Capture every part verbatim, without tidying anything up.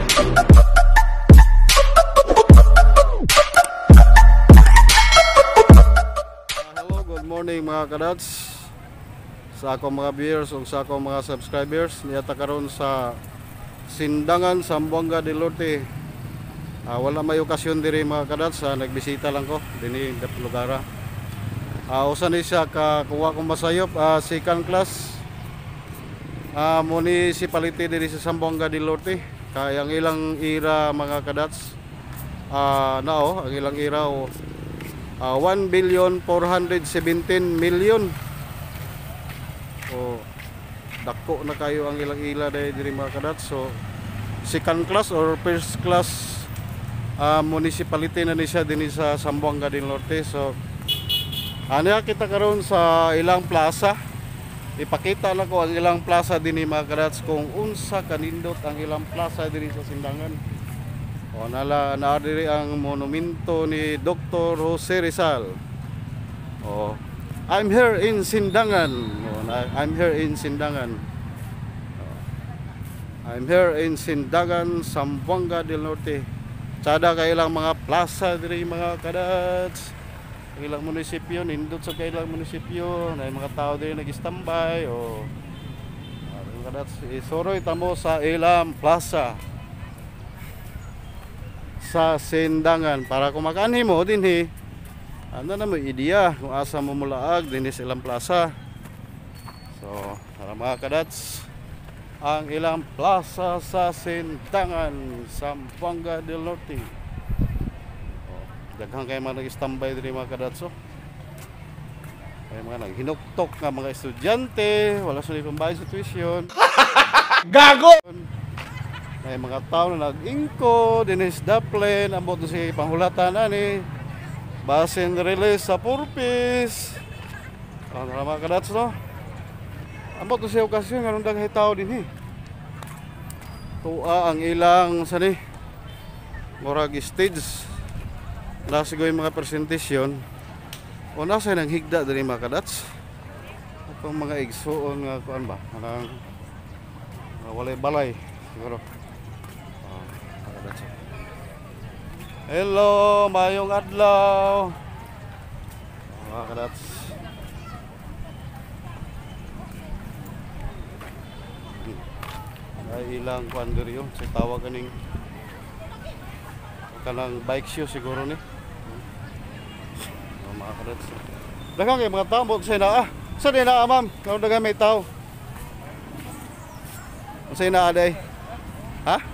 Good morning mga kadats, sa akong mga viewers o sa akong mga subscribers. Niyata karon sa Sindangan, Zamboanga del Norte. uh, Wala may okasyon diri mga kadats, uh, nagbisita lang ko dini lugar. uh, Usan ni siya kakuha kong masayop, uh, second class uh, municipality diri sa Zamboanga del Norte. Kaya ang ilang ira mga kadats, uh, nao ang ilang ira o Uh, one billion four hundred seventeen million. O dako na kayo ang ilang ila diri mga kadats. So second class or first class uh, municipality na ni siya dinhi sa Zamboanga del Norte. So ano kita karon sa ilang plaza. Ipakita na ko ang ilang plaza dinhi mga kadats kung unsa kanindot ang ilang plaza dinhi sa Sindangan. O nala na diri ang monumento ni Doctor Jose Rizal. Oh, I'm here in Sindangan. Oh, I'm here in Sindangan. Oh, I'm here in Sindangan, Zamboanga del Norte. Sada kay ilang mga plaza diri mga kadats. Ilang munisipyo nindot sa kailang munisipyo, na mga tao diri nag-standby. Oh, mga kadats, isoroy tamo sa ilang plaza sa Sindangan para kung makanhi mo dinhi ano na mo ideya kung asa mo mulaag dinhi sa ilang plaza. So para mga kadats, ang ilang plaza sa Sindangan, Zamboanga del Norte. Oh, daghang kay mga nag-standby dinhi mga kadats. So kay mga naghinuktok nga mga estudyante, wala sila pambayad sa tuition. Gago! May mga tao na nag-ingko, dinis daplin, ambot na si panghulatan ani, basin release sa purpose. Ano na mga kadats no? Ambot na si okasyon, anong daghay tao din eh. Tua ang ilang sani, murag stage. Nasigoy mga presentasyon. O nasa nang higda din mga kadats. Itong mga igsuon nga kuan ba? Anang walay balay siguro. Hello, mayong adlaw mga kadats. Ay ilang kuan diri yo, si tawag kaning kanang bike shoe siguro ni. Oh, mga kadats. Daghang kay mga tao sa naa. Sa di naa ma'am, kung daghang may tao. Sa naa day. Ha?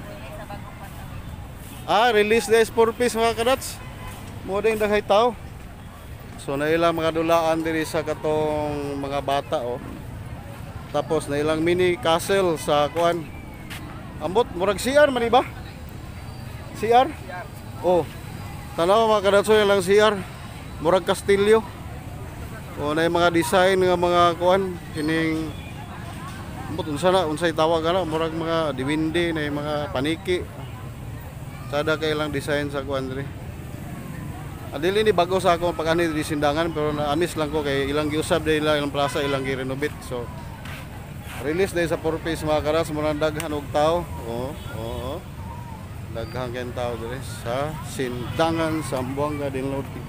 Ah, release days for peace mga kadats. Mo din daghay tao. So na ilang mga dulaan diri sa katong mga bata oh. Tapos na ilang mini castle sa kuan. Ambot murag C R man ba? C R? Oh. Tanaw mga kadats lang C R. Murag kastilyo. O na mga design nga mga kuan kining ambot unsa na unsay tawag ana murag mga diwindi na mga paniki. Sada kay ilang design sa kuan diri. Adili ni bago sa akong pag-ani di Sindangan pero na-amis lang ko kay ilang giusab dai ilang plaza ilang gi-renovate. So release dai sa purpose mga karas mo nang daghan og tao. Oo, oo. Daghan kay tao diri sa Sindangan, Zamboanga del Norte.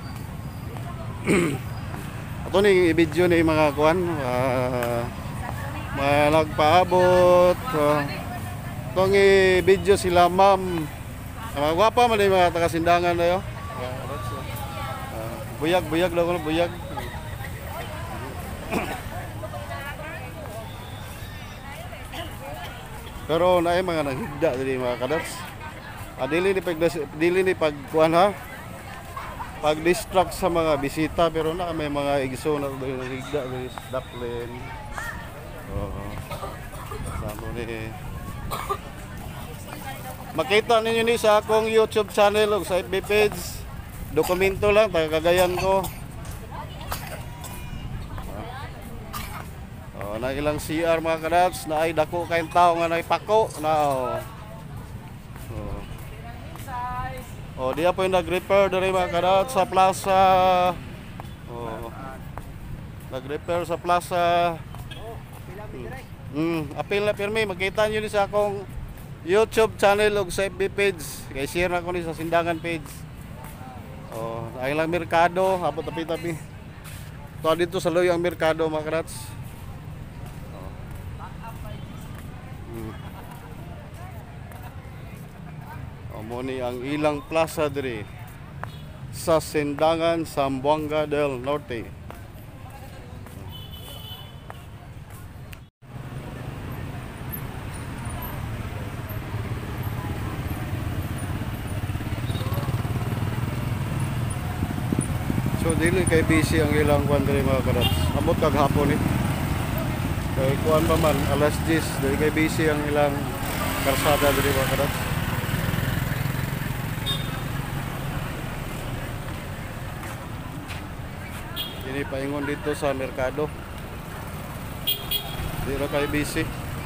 Ato ni i-video ni mga kuan uh, mga nagpaabot. Uh, Itong i-video sila ma'am. Mga gwapa man yung mga taga-Sindangan na yun. Uh, buyag, buyag lang ko, buyag. Pero na yung mga naghigda dili mga kadats. Ah, dili ni pag dili ni pagkuan ha. Pag-distract sa mga bisita pero na may mga igso na naghigda dili sa daplin. Oh. Samo ni makita ninyo ni sa akong YouTube channel o sa F B page. Dokumento lang, taga-Cagayan ko. Oh, na ilang C R mga kadats, na ay dako kayong tao nga naipako na oh. Oh. Oh, diya po yung nag-repair diri mga kadats sa plaza. Oh. Nag-repair sa plaza. Hmm, apil na pirmi, makita niyo ni sa akong YouTube channel ug sa F B page. Kay share na ko ni sa Sindangan page. Oh, ay lang merkado, abot tapi-tapi. To dito sa Loy ang merkado mga karats. Oh. Hmm. Oh, mo ni ang ilang plaza diri sa Sindangan, Zamboanga del Norte. So dili kay busy ang ilang kwan diri mga karats. Amot kag hapon ni. Kay kuan pa man alas diyes dili kay busy ang ilang karsada diri mga karats. Ini paingon dito sa merkado. Di ra kay busy.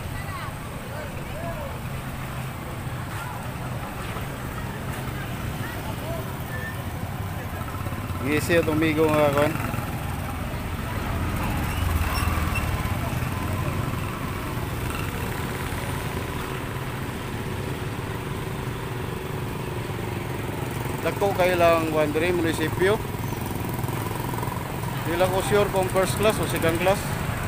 Ngisi itong migo nga kawan. Dako kayo lang Wandre, munisipyo. Hindi lang ko sure kung first class o second class.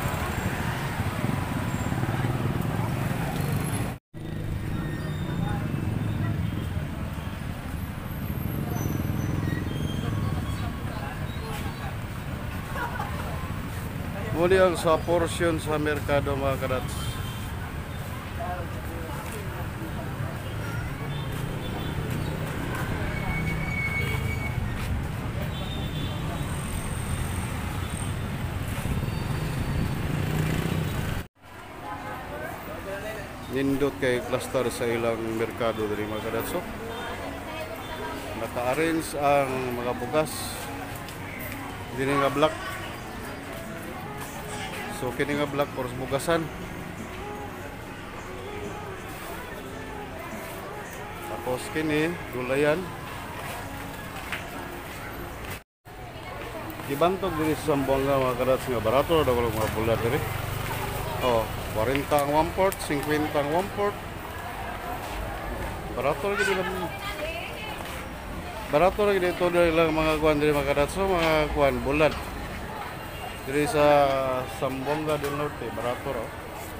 Muli ang sa portion sa merkado mga karats. Nindot kay cluster sa ilang merkado diri mga karats. So, naka-arrange ang mga bugas diri nga block. So kini nga black or bugasan. Tapos kini gulayan. Dibantog diri sa Zamboanga mga karats nga barato daw ko mga bulat diri. Oh, forty ang one port, fifty ang one port. Barato lagi lang. Barato lagi dito diri lang mga kuan diri mga karats, so mga kuan bulat. Diri sa Zamboanga del Norte, barato raw.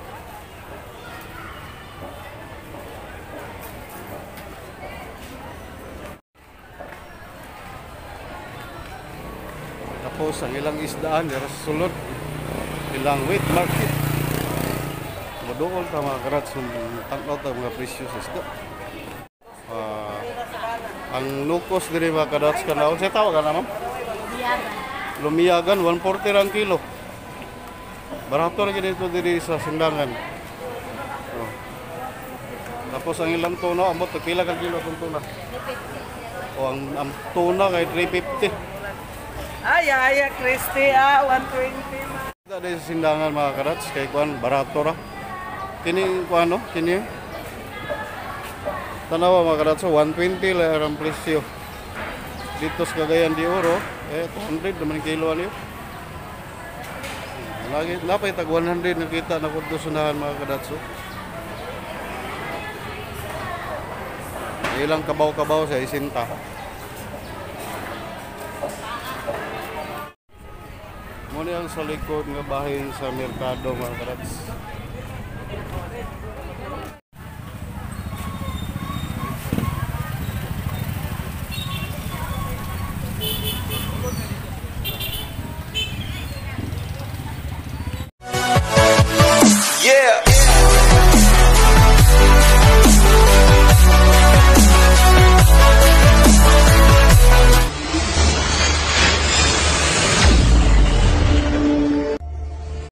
Tapos ang ilang isdaan diri sa sulod, ilang wheat market. Moduol ta mga karats tanaw ta mga presyo sa isda. Uh, ang nukos diri mga karats kanaon sa tawag na ma'am? Lumiyagan, one forty rang kilo. Barato lagi dito diri sa Sindangan. Oh. Tapos ang ilang tuna, amot pila ka kilo itong tuna? O ang, ang tuna kay three fifty. Ay, ay, Christy, ah, one twenty. Dito sa Sindangan mga karats, kay kuan barato ra. Kini kuan no, kini. Tanawa mga karats, one twenty lang ang presyo. Dito sa Cagayan de Oro, eh, two hundred naman kilo niyo. Lagi, napay tag one hundred nakita na kundo sunahan mga kadatso. Ilang kabaw-kabaw sa isinta. Muna ang sa likod nga bahin sa merkado mga kadats.